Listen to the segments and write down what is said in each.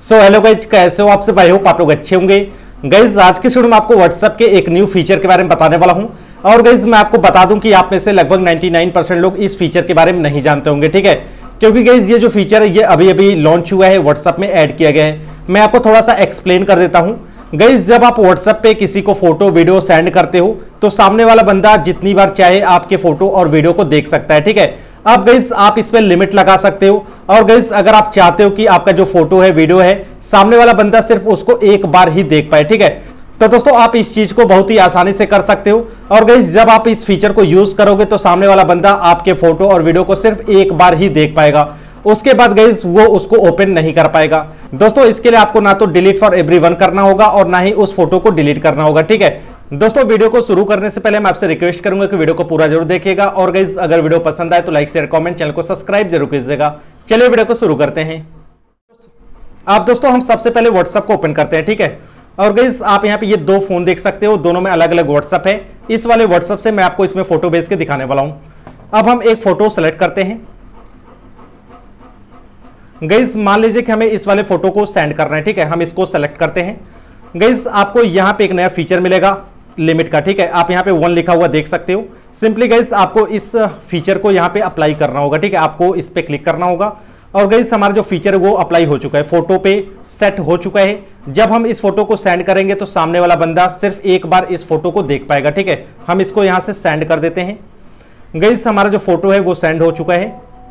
So hello guys, कैसे हो आप सब? आई होप आप लोग अच्छे होंगे। गाइज आज के वीडियो में आपको व्हाट्सएप के एक न्यू फीचर के बारे में बताने वाला हूं। और गाइज मैं आपको बता दूं कि आप में से लगभग 99% लोग इस फीचर के बारे में नहीं जानते होंगे, ठीक है। क्योंकि गाइज ये जो फीचर है ये अभी अभी लॉन्च हुआ है, व्हाट्सएप में ऐड किया गया है। मैं आपको थोड़ा सा एक्सप्लेन कर देता हूं। गाइज जब आप व्हाट्सएप पे किसी को फोटो वीडियो सेंड करते हो तो सामने वाला बंदा जितनी बार चाहे आपके फोटो और वीडियो को देख सकता है, ठीक है। अब गाइस आप इस पे लिमिट लगा सकते हो। और गाइस अगर आप चाहते हो कि आपका जो फोटो है वीडियो है सामने वाला बंदा सिर्फ उसको एक बार ही देख पाए, ठीक है, तो दोस्तों आप इस चीज को बहुत ही आसानी से कर सकते हो। और गाइस जब आप इस फीचर को यूज करोगे तो सामने वाला बंदा आपके फोटो और वीडियो को सिर्फ एक बार ही देख पाएगा, उसके बाद गाइस वो उसको ओपन नहीं कर पाएगा। दोस्तों इसके लिए आपको ना तो डिलीट फॉर एवरीवन करना होगा और ना ही उस फोटो को डिलीट करना होगा, ठीक है। दोस्तों वीडियो को शुरू करने से पहले मैं आपसे रिक्वेस्ट करूंगा कि वीडियो को पूरा जरूर देखिएगा। और गाइस अगर वीडियो पसंद आए तो लाइक शेयर कमेंट, चैनल को सब्सक्राइब जरूर कीजिएगा। चलिए वीडियो को शुरू करते हैं। आप दोस्तों हम सबसे पहले व्हाट्सएप को ओपन करते हैं, ठीक है। और गाइस आप यहाँ पे ये दो फोन देख सकते हो, दोनों में अलग अलग व्हाट्सएप है। इस वाले व्हाट्सएप से मैं आपको इसमें फोटो भेज के दिखाने वाला हूं। अब हम एक फोटो सेलेक्ट करते हैं। गाइस मान लीजिए कि हमें इस वाले फोटो को सेंड करना है, ठीक है। हम इसको सेलेक्ट करते हैं। गाइस आपको यहाँ पे एक नया फीचर मिलेगा लिमिट का, ठीक है। आप यहाँ पे 1 लिखा हुआ देख सकते हो। सिंपली गाइस आपको इस फीचर को यहाँ पे अप्लाई करना होगा, ठीक है। आपको इस पे क्लिक करना होगा और गाइस हमारा जो फीचर है वो अप्लाई हो चुका है, फोटो पे सेट हो चुका है। जब हम इस फोटो को सेंड करेंगे तो सामने वाला बंदा सिर्फ एक बार इस फोटो को देख पाएगा, ठीक है। हम इसको यहाँ से सेंड कर देते हैं। गाइस हमारा जो फोटो है वो सेंड हो चुका है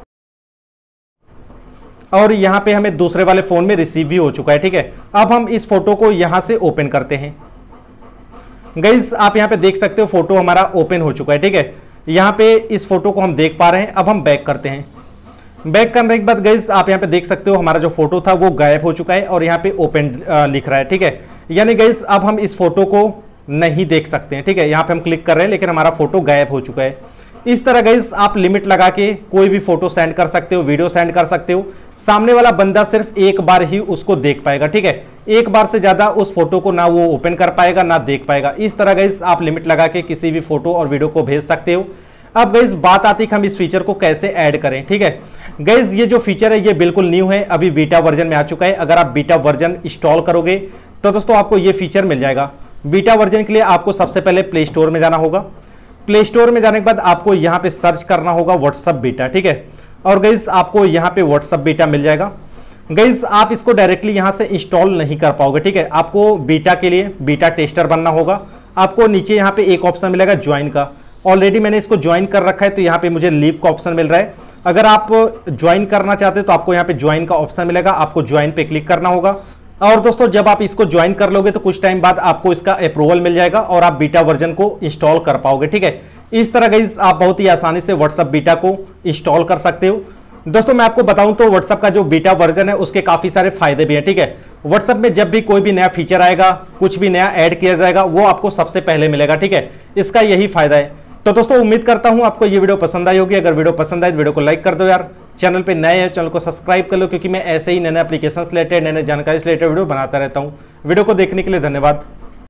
और यहाँ पे हमें दूसरे वाले फोन में रिसीव भी हो चुका है, ठीक है। अब हम इस फोटो को यहाँ से ओपन करते हैं। गाइस आप यहाँ पे देख सकते हो फोटो हमारा ओपन हो चुका है, ठीक है। यहाँ पे इस फोटो को हम देख पा रहे हैं। अब हम बैक करते हैं। बैक करने के बाद गाइस आप यहाँ पे देख सकते हो हमारा जो फोटो था वो गायब हो चुका है और यहाँ पे ओपन लिख रहा है, ठीक है। यानी गाइस अब हम इस फोटो को नहीं देख सकते हैं, ठीक है। यहाँ पे हम क्लिक कर रहे हैं लेकिन हमारा फोटो गायब हो चुका है। इस तरह गाइस आप लिमिट लगा के कोई भी फोटो सेंड कर सकते हो, वीडियो सेंड कर सकते हो। सामने वाला बंदा सिर्फ एक बार ही उसको देख पाएगा, ठीक है। एक बार से ज्यादा उस फोटो को ना वो ओपन कर पाएगा ना देख पाएगा। इस तरह गाइस आप लिमिट लगा के किसी भी फोटो और वीडियो को भेज सकते हो। अब गाइस बात आती है कि हम इस फीचर को कैसे ऐड करें, ठीक है। गाइस ये जो फीचर है ये बिल्कुल न्यू है, अभी बीटा वर्जन में आ चुका है। अगर आप बीटा वर्जन इंस्टॉल करोगे तो दोस्तों आपको ये फीचर मिल जाएगा। बीटा वर्जन के लिए आपको सबसे पहले प्ले स्टोर में जाना होगा। प्ले स्टोर में जाने के बाद आपको यहाँ पे सर्च करना होगा व्हाट्सएप बीटा, ठीक है। और गाइस आपको यहाँ पे व्हाट्सएप बीटा मिल जाएगा। गाइस आप इसको डायरेक्टली यहाँ से इंस्टॉल नहीं कर पाओगे, ठीक है। आपको बीटा के लिए बीटा टेस्टर बनना होगा। आपको नीचे यहाँ पे एक ऑप्शन मिलेगा ज्वाइन का। ऑलरेडी मैंने इसको ज्वाइन कर रखा है तो यहाँ पे मुझे लीव का ऑप्शन मिल रहा है। अगर आप ज्वाइन करना चाहते हो तो आपको यहाँ पे ज्वाइन का ऑप्शन मिलेगा, आपको ज्वाइन पे क्लिक करना होगा। और दोस्तों जब आप इसको ज्वाइन कर लोगे तो कुछ टाइम बाद आपको इसका अप्रूवल मिल जाएगा और आप बीटा वर्जन को इंस्टॉल कर पाओगे, ठीक है। इस तरह गाइस आप बहुत ही आसानी से व्हाट्सएप बीटा को इंस्टॉल कर सकते हो। दोस्तों मैं आपको बताऊं तो व्हाट्सएप का जो बीटा वर्जन है उसके काफी सारे फायदे भी हैं, ठीक है। व्हाट्सएप में जब भी कोई भी नया फीचर आएगा, कुछ भी नया ऐड किया जाएगा, वो आपको सबसे पहले मिलेगा, ठीक है। इसका यही फायदा है। तो दोस्तों उम्मीद करता हूं आपको ये वीडियो पसंद आई होगी। अगर वीडियो पसंद आए तो वीडियो को लाइक कर दो यार। चैनल पे नए हैं चैनल को सब्सक्राइब कर लो, क्योंकि मैं ऐसे ही नए एप्लीकेशन रिलेटेड नए जानकारी से रिलेटेड वीडियो बनाता रहता हूं। वीडियो को देखने के लिए धन्यवाद।